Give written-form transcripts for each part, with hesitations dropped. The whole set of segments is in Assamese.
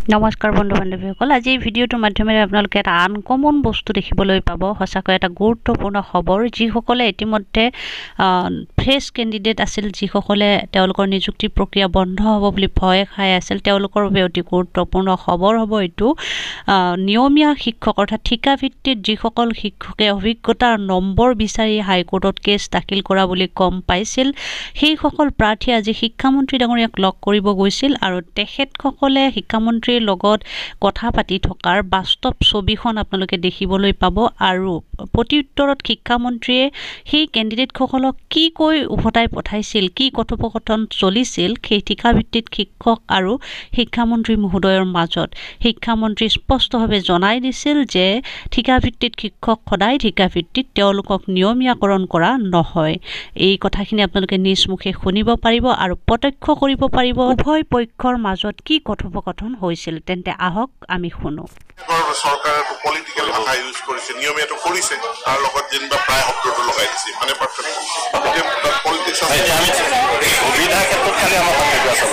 নমস্কাৰ বন্ধু বান্ধৱীসকল আজি এই ভিডিঅ'টোৰ মাধ্যমেৰে আপোনালোকে এটা আনকমন বস্তু দেখিবলৈ পাব সঁচাকৈ এটা গুৰুত্বপূৰ্ণ খবৰ যিসকলে ইতিমধ্যে ফ্ৰেছ কেণ্ডিডেট আছিল যিসকলে তেওঁলোকৰ নিযুক্তি প্ৰক্ৰিয়া বন্ধ হ'ব বুলি ভয় খাই আছিল তেওঁলোকৰ বাবে অতি গুৰুত্বপূৰ্ণ খবৰ হ'ব এইটো নিয়মীয়া শিক্ষক অৰ্থাৎ ঠিকা ভিত্তিত যিসকল শিক্ষকে অভিজ্ঞতাৰ নম্বৰ বিচাৰি হাইকোৰ্টত কেছ দাখিল কৰা বুলি গম পাইছিল সেইসকল প্ৰাৰ্থী আজি শিক্ষামন্ত্ৰী ডাঙৰীয়াক লগ কৰিব গৈছিল আৰু তেখেতসকলে শিক্ষামন্ত্ৰী লগত কথা পাতি থকাৰ বাস্তৱ ছবিখন আপোনালোকে দেখিবলৈ পাব আৰু প্ৰতিউত্তৰত শিক্ষামন্ত্ৰীয়ে সেই কেণ্ডিডেটসকলক কি কৈ উভতাই পঠাইছিল কি কথোপকথন চলিছিল সেই ঠিকা ভিত্তিত শিক্ষক আৰু শিক্ষামন্ত্ৰী মহোদয়ৰ মাজত শিক্ষামন্ত্ৰী স্পষ্টভাৱে জনাই দিছিল যে ঠিকা ভিত্তিত শিক্ষক সদায় ঠিকা ভিত্তিত তেওঁলোকক নিয়মীয়াকৰণ কৰা নহয় এই কথাখিনি আপোনালোকে নিজ মুখে শুনিব পাৰিব আৰু প্ৰত্যক্ষ কৰিব পাৰিব উভয় পক্ষৰ মাজত কি কথোপকথন হৈছিল তেন্তে আহক আমি শুনো সরকার পলিটিক্যাল ভাষা ইউজ করেছে নিয়মিয়াটো করেছে তার লগত যেনিবা প্রায় শব্দটো লগাই দিছে মানে পারফেক্ট পলিটিক্স আমি সুবিধা ক্ষেত্ৰত খালি আমাৰ পাৰ্থক্য আছে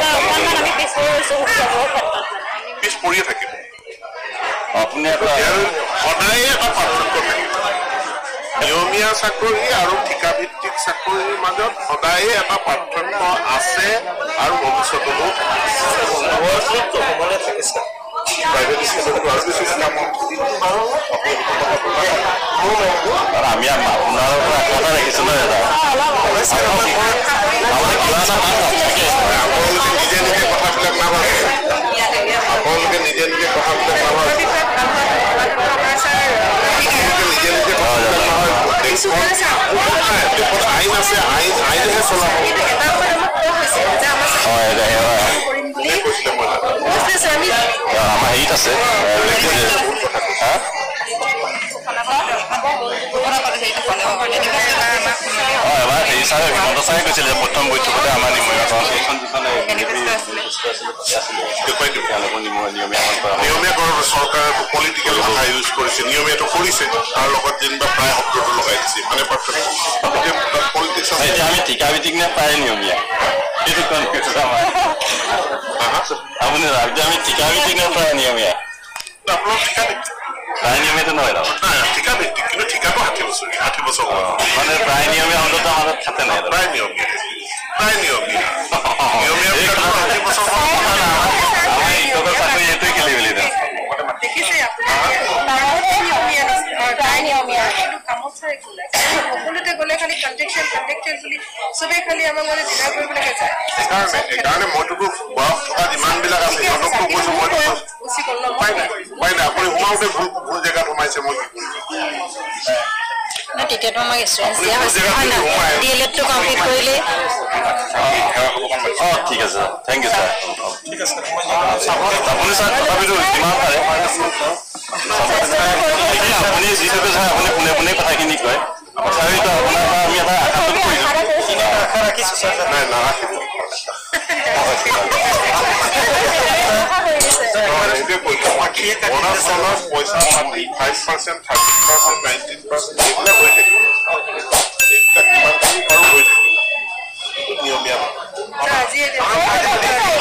পিছ পৰিয়ে থাকিব আপুনি সদায় এটা পাৰ্থক্য থাকিব নিয়মীয়া চাকৰি আৰু ঠিকাভিত্তিক চাকৰিৰ মাজত সদায় এটা পাৰ্থক্য আছে আৰু ভৱিষ্যতলৈও থাকিব private school ko aru beshi kaam ami apnar kotha rakhisu na dada amar class apologe nije nije kotha bilak na bhage apologe nije nije kotha bilak na bhage nije nije kotha ain ase ain he sola আমাৰ হেৰিত আছে এবাৰ হেৰি চাই হিমন্ত চাই কৈছিলে প্ৰথম বৈঠকতে আমাৰ নিয়মীয়াকৰণ চৰকাৰে পলিটিকেল ভাষা ইউজ কৰিছে নিয়মীয়াটো কৰিছে তাৰ লগত যেনিবা প্ৰায় শব্দটো লগাই দিছে মানে পাৰফেক্ট পলিটিক্স আমি ঠিকাভিত্তিক নে প্ৰায় নিয়মীয়া এইটো কনফিউজ আমাৰ আপুনি ৰাজ্য আমি ঠিকাভিত্তিক নে প্ৰায় নিয়মীয়া আপোনাৰ ঠিকাভিত্তিক প্ৰায় নিয়মীয়াটো নহয় ঠিকাভিত্তিক কিন্তু ঠিকাটো 60 বছৰ মানে প্ৰায় নিয়মীয়া অন্তত আমাদের থাকে নাই প্ৰায় নিয়মীয়া নিয়মীয়া 60 বছৰ আমাৰ ইহঁতৰ চাকৰি এইটোৱে খেলি মেলি দেখিছে আপুনি নিয়মীয়া প্ৰায় নিয়মীয়া এইটো কামত চাই গ'লে সকলোতে গ'লে খালি কন্টেক্সচুৱেল বুলি সবে খালি আমাক মানে জিনা কৰিবলৈ যায় সেইকাৰণে মইতো বয়স থকা যিমানবিলাক আছে সিহঁতকো কৈছো মই উচি কল পাই না আপুনি সোমাওতে ভুল জেগাত সোমাইছে মই না টিকেট আমাক এক্সপেৰিয়েন্স দিয়া হৈছে না ডিএলএড টো কমপ্লিট কৰিলে ঠিক আছে থ্যাংক ইউ স্যার ঠিক আছে আপুনি স্যার কথাবিটো যিমান পাৰে আপুনি যিটো চাই আপুনি কোনে কথাখিনি কয় কথাবিটো আপোনাৰ আমি এটা আশাটো কৰিছো আশা ৰাখিছো স্যাৰ নাই নাৰাখিব পইচা 5%, 30%, 19% এইবিলাক হৈ থাকে এইবিলাক কিমানখিনি বাৰু হৈ থাকে নিয়মীয়া